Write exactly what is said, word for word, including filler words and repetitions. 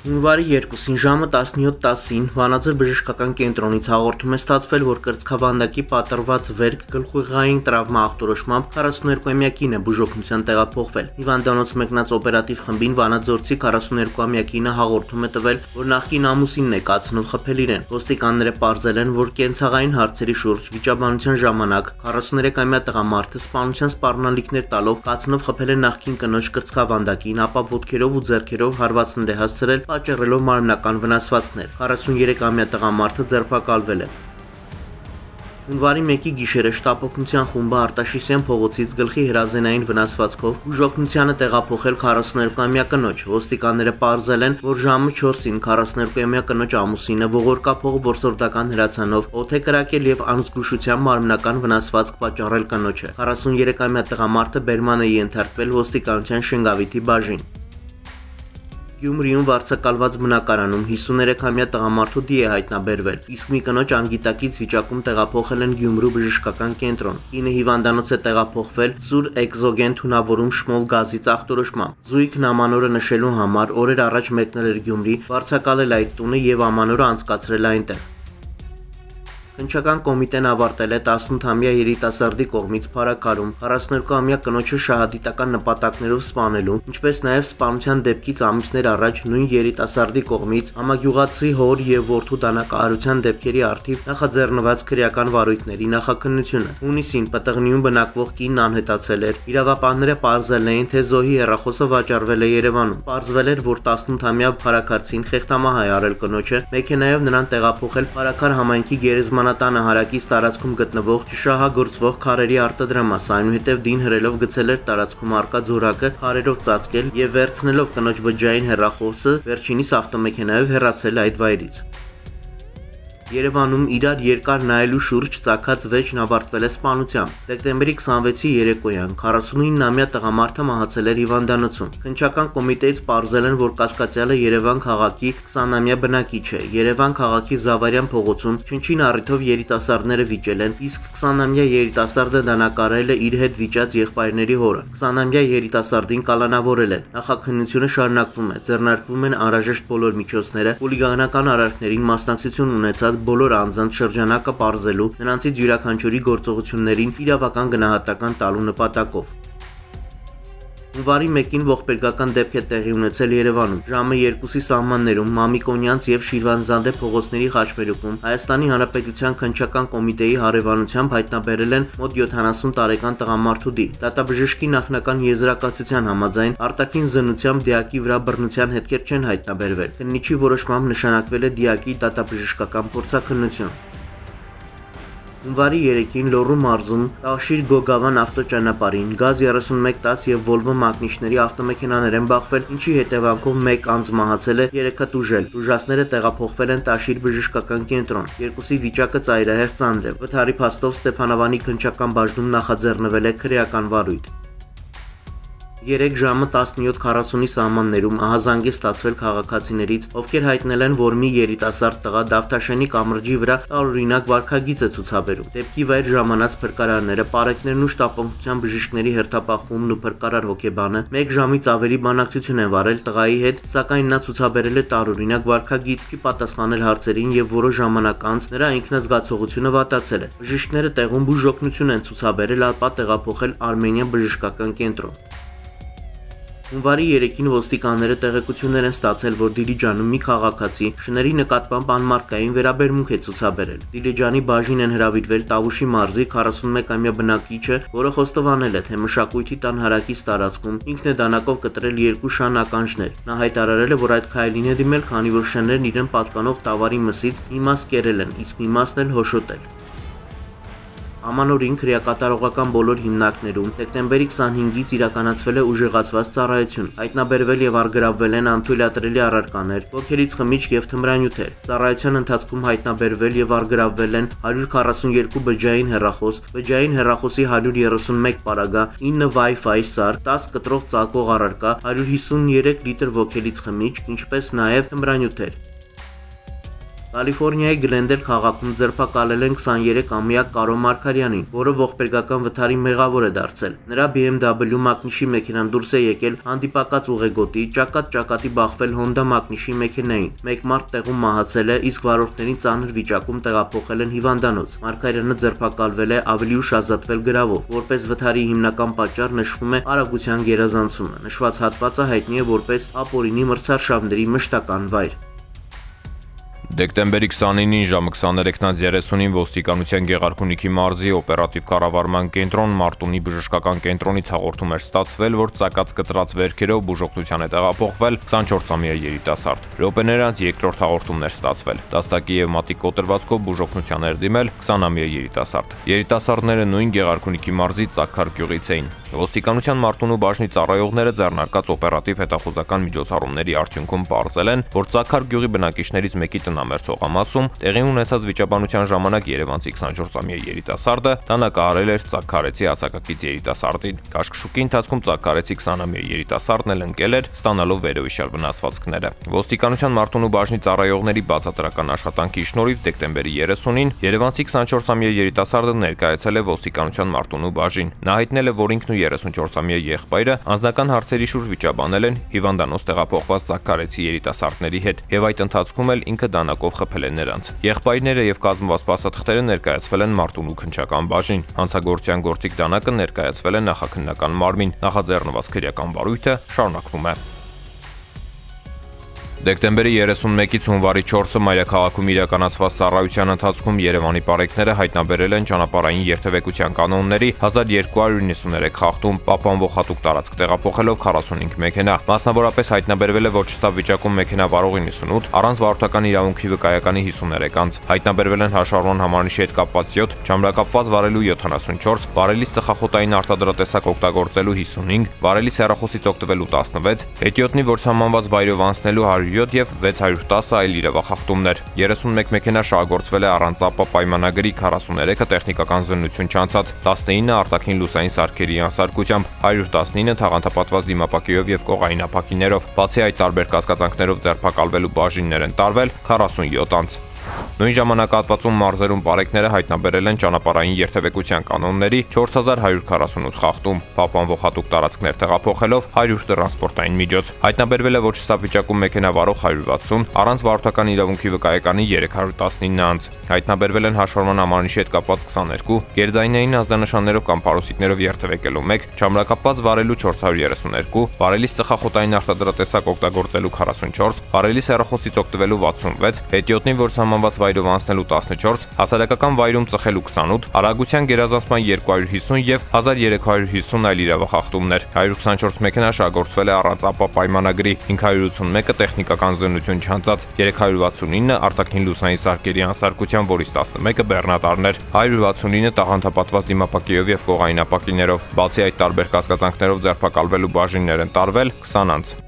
Հունվարի երկուսին ժամը տասնյոթ տասին Վանաձոր բժշկական կենտրոնից հաղորդում է ստացվել, որ կրծքավանդակի պատրված վերք գլխուղեղային տրավմա ախտորոշմամբ քառասունուերկուամյա կինը բուժօգնության տեղափոխվել։ Հիվանդանոց մեկնած օպերատիվ խմբին վանաձորցի քառասունուերկուամյա կինը հաղորդում է տվել, որ նախկին ամուսինն է կացնով խփել իրեն։ Ոստիկանները պարզել են, որ կենցաղային հարցերի շուրջ վիճաբանության ժամանակ քառասուներեքամյա տղամարդը սպանության սպառնալիքներ տալով կացնով խփել է նախկին կնոջ կրծքավանդակին, ապա ոտքերով ու ձեռքերով հարվածներ է հասցրել, պատճառելով մարմնական վնասվածքներ։ քառասուներեքամյա տղամարդը ձերբակալվել է։ Հունվարի մեկի գիշերը շտապօգնության խումբը Արտաշիսյան փողոցից գլխի հրազենային վնասվածքով բուժօգնությանը տեղափոխել քառասունուերկուամյա կնոջ։ Ոստիկանները պարզել են, որ ժամը չորսին քառասունուերկուամյա կնոջ ամուսինը ողորկափող որսորդական հրացանով օդ է կրակել եւ անզգուշությամբ մարմնական վնասվածք պատճառել կնոջը։ քառասուներեքամյա տղամարդը բերման է ենթարկվել ոստիկանության Շենգավիթի բաժին։ Գյումրիում վարձակալված բնակարանում հիսուներեքամյա տղամարդու դի է հայտնաբերվել, իսկ մի կնոջ անգիտակից վիճակում տեղափոխել են Գյումրու բժշկական կենտրոն։ Կինը հիվանդանոց է տեղափոխվել սուր էկզոգեն թունավորում շմոլ գազից ախտորոշմամբ։ Զույգն ամանորը նշելու համար օրեր առաջ մեկնել էր Գյումրի, վարձակալել այդ տունը եւ ամանորը անցկացրել այնտեղ։ Քննչական կոմիտեն ավարտել է տասնութամյա երիտասարդի կողմից փարաքարում քառասունուերկուամյա կնոջը շահադիտական նպատակներով սպանելու, ինչպես նաև սպանության դեպքից ամիսներ առաջ նույն երիտասարդի կողմից համագյուղացի հոր եւ որդու դանակահարության դեպքերի առթիվ նախաձեռնված քրեական վարույթների նախաքննությունը։ Հունիսին Պտղնիում բնակվող կինն անհետացել էր։ Իրավապահները պարզել էին, թե զոհի հեռախոսը վաճառվել է Երևանում։ Պարզվել էր, որ տասնութամյա փարաքարցին խեղդամահ է արել կնոջը, մեքենայով նրան տեղափոխել Փարաքար համայնքի գերեզմանատանը հարակից տարածքում գտնվող չշահագործվող քարերի արտադրամաս, այնուհետև դին հրելով գցել էր տարածքում առկա ձորակը, քարերով ծածկել եւ վերցնելով կնոջ բջջային հեռախոսը վերջինիս ավտոմեքենայով հեռացել այդ վայրից։ Երևանում իրար երկար նայելու շուրջ ծագած վեճն ավարտվել է սպանությամբ։ Դեկտեմբերի քսանվեցի երեկոյան քառասունինամյա տղամարդը մահացել էր հիվանդանոցում։ Քննչական կոմիտեից պարզել են, որ կասկածյալը Երևան քաղաքի քսանամյա բնակիչ է։ Երևան քաղաքի Զավարյան փողոցում չնչին առիթով երիտասարդները վիճել են, իսկ քսանամյա երիտասարդը դանակարել է իր հետ վիճած եղբայրների հորը։ քսանամյա երիտասարդին կալանավորել են։ Նախաքննությունը շարունակվում է։ Ձեռնարկվում են անհրաժեշտ բոլոր միջոցները խուլիգանական արարքներին մասնակցություն ունեցած բոլոր անձանց շրջանակը պարզելու, նրանցից յուրաքանչյուրի գործողություններին իրավական գնահատական տալու նպատակով։ Հունվարի մեկին ողբերգական դեպք է տեղի ունեցել Երևանում։ Ժամը երկուսի սահմաններում Մամիկոնյանց եւ Շիրվանզադե փողոցների խաչմերուկում Հայաստանի Հանրապետության քննչական կոմիտեի հարևանությամբ հայտնաբերել են մոտ յոթանասուն տարեկան տղամարդու դի։ Դատաբժշկի նախնական եզրակացության համաձայն արտաքին զննությամբ դիակի վրա բռնության հետքեր չեն հայտնաբերվել։ Քննիչի որոշմամբ նշանակվել է դիակի դատաբժշկական փորձաքննություն։ Հունվարի երեկին Լոռու մարզում Տաշիր Գոգավան ավտոճանապարհին գազ երեսունմեկ տաս եւ Վոլվո մակնիշների ավտոմեքենաներ են բախվել, ինչի հետևանքով մեկ անձ մահացել է, երեքը տուժել։ Տուժածները տեղափոխվել են Տաշիր բժշկական կենտրոն։ Երկուսի վիճակը ծայրահեղ ծանր է։ Վթարի փաստով Ստեփանավանի քննչական բաժնում նախաձեռնվել է քրեական վարույթ։ Երեք ժամը տասնյոթ քառասունի սահմաններում ահազանգ է ստացվել քաղաքացիներից, ովքեր հայտնել են, որ մի երիտասարդ տղա Դավթաշենի կամրջի վրա տարօրինակ վարքագիծ է ցուցաբերում։ Դեպքի վայր ժամանած փրկարարները, պարեկներն ու շտապօգնության բժիշկների հերթապահումն ու փրկարար հոգեբանը մեկ ժամից ավելի բանակցություն են վարել տղայի հետ, սակայն նա ցուցաբերել է տարօրինակ վարքագիծ, չի պատասխանել հարցերին եւ որոշ ժամանակ անց նրա ինքնազգացողությունը վատացել է։ Բժիշկները տեղում բուժօգնություն են ցուցաբերել, ապա տեղափոխել Armenian բժշկական կենտրոն։ Հունվարի երեկին ոստիկանները տեղեկություններ են ստացել, որ Դիլիջանում մի քաղաքացի շների նկատմամբ անմարդկային վերաբերմունք է ցուցաբերել։ Դիլիջանի բաժին են հրավիրվել Տավուշի մարզի քառասունմեկամյա բնակիչը, որը խոստովանել է, թե մշակույթի տան հարակից տարածքում ինքն է դանակով կտրել երկու շան ականջներ։ Նա հայտարարել է, որ այդ քայլին է դիմել, քանի որ շներն իրեն պատկանող տավարի մսից մի մաս կերել են, իսկ մի մասն էլ հոշոտել։ Ամանորին քրեակատարողական բոլոր հիմնարկներում դեկտեմբերի քսանհինգից իրականացվել է ուժեղացված ծառայություն, հայտնաբերվել եւ առգրավվել են անթույլատրելի առարկաներ, ոգերից խմիչք եւ թմրանյութեր։ Ծառայության ընթացքում հայտնաբերվել եւ առգրավվել են հարյուր քառասունյոթ բջջային հեռախոս, բջջային հեռախոսի հարյուր երեսունմեկ պարագա, ինը Wi-Fi սարք, տաս կտրող ծակող առարկա, հարյուր հիսուններեք լիտր ոգերից խմիչք, ինչպես նաեւ թմրանյութեր։ Կալիֆոռնիայի Գլենդել քաղաքում ձերբակալել են քսաներեքամյա Կարո Մարգարյանին, որը ողբերգական վթարի մեղավոր է դարձել։ Նրա B M W մակնիշի մեքենան դուրս է եկել հանդիպակաց ուղեգոտի, ճակատ-ճակատի բախվել Հոնդա մակնիշի մեքենային։ Մեկ մարդ տեղում մահացել է, իսկ վարորդներին ծանր վիճակում տեղափոխել են հիվանդանոց։ Մարգարյանը ձերբակալվել է, ավելի ուշ ազատվել գրավով։ Որպես վթարի հիմնական պատճառ նշվում է արագության գերազանցումը։ Նշված հատվածը հայտնի է որպես ապօրինի մրցարշավների մշտական վայր։ Դեկտեմբերի քսանինին ժամը քսաներեքից երեսունին ոստիկանության Գեղարքունիքի մարզի օպերատիվ կառավարման կենտրոն Մարտունի բժշկական կենտրոնից հաղորդում էր ստացվել, որ ծակած կտրած վերքերով բուժօգնության է տեղափոխվել քսանչորսամյա երիտասարդ։ Րոպեներ անց երկրորդ հաղորդումն էր ստացվել։ Դաստակի եւ մատի կոտրվածքով բուժօգնության էր դիմել քսանամյա երիտասարդ։ Երիտասարդները նույն Գեղարքունիքի մարզի Ծակքար գյուղից էին։ Ոստիկանության Մարտունու բաժնի ծառայողները ձեռնարկած օպերատիվ հետախուզական միջոցառումների արդյունքում պարզել են, որ Ծակքար գյուղի բնակիչներից մեկի տնամերձ հողամասում տեղի ունեցած վիճաբանության ժամանակ երևանցի քսանչորսամյա երիտասարդը տանակահարել էր ծակքարեցի հասակակից երիտասարդին։ Կաշկշուկի ընթացքում ծակքարեցի քսանամյա երիտասարդն էլ ընկել էր, ստանալով վերոհիշյալ վնասվածքները։ Ոստիկանության Մարտունու բաժնի ծառայողների բացատրական աշխատանքի շնորհիվ դեկտեմբերի երեսունին երևանցի քսանչորսամյա երիտասարդը ներկայացել է ոստիկանության Մարտունու բաժին։ Նա հայտնել է, որ ինքն ու երեսունչորսամյա եղբայրը անձնական հարցերի շուրջ վիճաբանել են հիվանդանոց տեղափոխված ծակքարեցի երիտասարդների հետ եւ այդ ընթացքում էլ ինքը դանակով խփել է նրանց։ Եղբայրները եւ կազմված փաստաթղթերը ներկայացվել են Մարտունու քննչական բաժին։ Հանցագործության գործիք դանակը ներկայացվել է նախաքննական մարմին։ Նախաձեռնված քրեական վարույթը շարունակվում է։ Դեկտեմբերի երեսունմեկից հունվարի չորսը մայրաքաղաքում իրականացված ծառայության ընթացքում Երևանի պարեկները հայտնաբերել են ճանապարհային երթևեկության կանոնների հազար երկու հարյուր նվաթ խախտում, պահպանվող հատուկ տարածք տեղափոխելով քառասունհինգ մեքենա։ Մասնավորապես հայտնաբերվել է ոչ ստապ վիճակում մեքենա վարողի նվաթ, առանց վարորդական իրավունքի վկայականի հիսուներեք անձ։ Հայտնաբերվել են հաշվառման համանիշի հետ կապված յոթ, չամրակապված վարելու յոթանասունչորս, վարելիս ծխախոտային արտադրատեսակ օգտագործելու հիսունհինգ, վարելիս հեռախոսից օգտվելու տասնվեց, հետիոտնի, որ սահմանված վայրով անցնելու հարյուր յոթ եւ վեց հարյուր տասը այլ իրավախախտումներ։ երեսունմեկ մեքենա շահագործվել է առանց ԱՊԱ պայմանագրի, քառասուներեքը տեխնիկական զննություն չանցած, տասնինը արտաքին լուսային սարքերի անսարկությամբ, հարյուր տասնինը թաղանթապատված դիմապակիով եւ կողային ապակիներով։ Բացի այդ տարբեր կասկածանքներով ձերբակալվելու բաժիններ են տարվել քառասունյոթ անձ։ Նույն ժամանակահատվածում մարզերում պարեկները հայտնաբերել են ճանապարհային երթևեկության կանոնների չորս հազար հարյուր քառասունութ խախտում, պահպանվող հատուկ տարածքներ տեղափոխելով հարյուր տրանսպորտային միջոց։ Հայտնաբերվել է ոչ ստապ վիճակում մեքենա վարող հարյուր վաթսուն, առանց վարորդական իրավունքի վկայականի երեք հարյուր տասնինը անձ։ Հայտնաբերվել են հաշվառման համանիշի հետ կապված քսաներկու, գերձայնային ազդանշաններով կամ պարուսիկներով երթևեկելու մեկ, չամրակապված վարելու չորս հարյուր երեսունհինգ, վարելիս ծխախոտային արտադրատեսակ օգտագործելու քառասունչորս, վարելիս հեռախոսից օգտվելու վաթսունվեց, հետիոտնին, որ սահմանված վայրով անցնելու տասնչորս, հասարակական վայրում ծխելու քսանութ, արագության գերազանցման երկու հարյուր հիսուն եւ հազար երեք հարյուր հիսուն այլ իրավախախտումներ։ հարյուր քսանչորս մեքենա շահագործվել է առանց ԱՊԱ պայմանագրի, հինգ հարյուր ութսունմեկը տեխնիկական զննություն չանցած, երեք հարյուր վաթսունինը արտաքին լուսային սարքերի անսարկության, որից տասնմեկը բեռնատարներ, հարյուր վաթսունինը տաղանթապատված դիմապակիով եւ կողային ապակիներով։ Բացի այդ տարբեր կասկածանքներով ձերբակալվելու բաժիններ են տարվել քսան անձ։